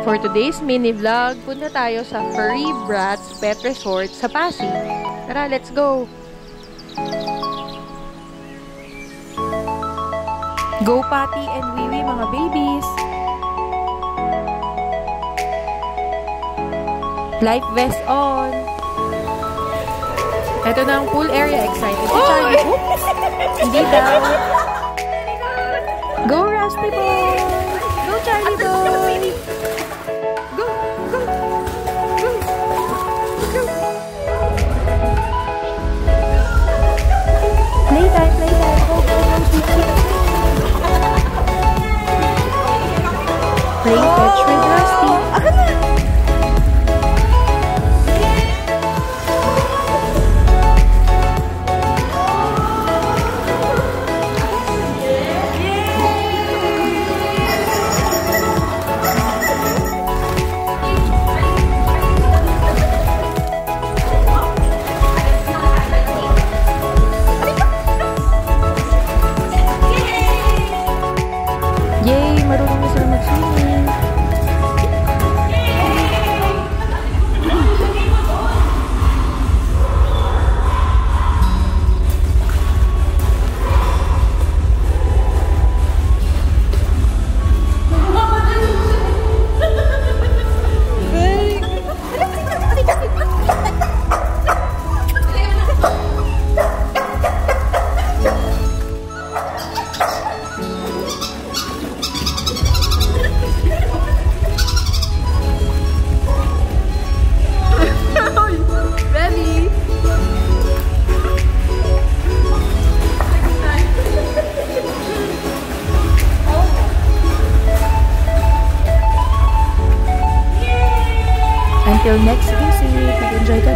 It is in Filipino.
For today's mini vlog, punta tayo sa Furry Brats Pet Resort sa Pasig. Tara, let's go! Go Patty and Wiwi mga babies! Life vest on! Ito na ang pool area. Excited si Charlie. Oops! Hindi daw. Go Rusty Boy! Go Charlie Boy! Go! Go! Go! Go! Playtime! Playtime! Go! Go! Go! Play fetch with Rusty. Yay! Marunong na sila mag-swimming. Until next visit, mag-enjoy ka